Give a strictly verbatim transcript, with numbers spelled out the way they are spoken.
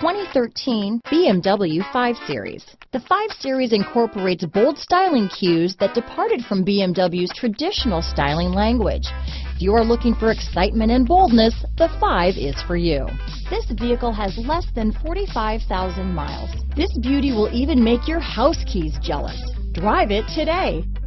twenty thirteen B M W five Series. The five Series incorporates bold styling cues that departed from B M W's traditional styling language. If you are looking for excitement and boldness, the five is for you. This vehicle has less than forty-five thousand miles. This beauty will even make your house keys jealous. Drive it today.